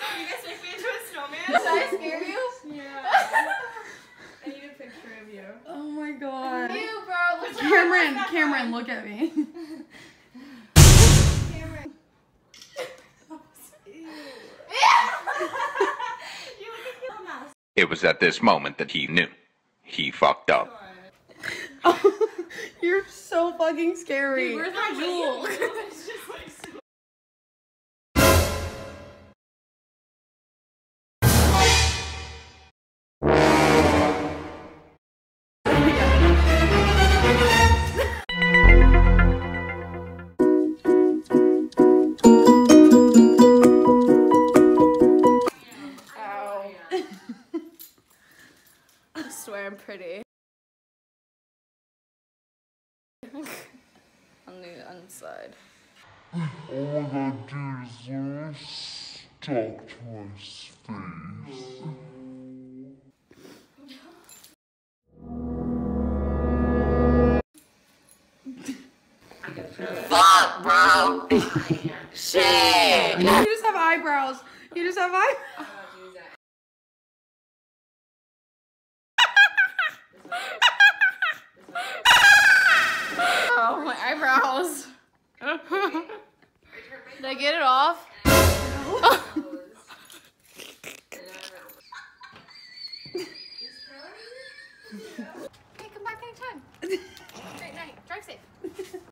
guys make me into a snowman? Did I scare you? Yeah. I need a picture of you. Oh my god. You, bro. Look Cameron, look at me. Cameron. It was at this moment that he knew. He fucked up. Oh, you're so fucking scary. Dude, where's my jewel? It's just like so. Ow. I swear I'm pretty. On the inside. All I gotta do is talk to my face. Fuck, bro! Shit! You just have eyebrows. You just have eyebrows. Oh, my eyebrows. Did I get it off? Hey, come back anytime. Great night. Drive safe.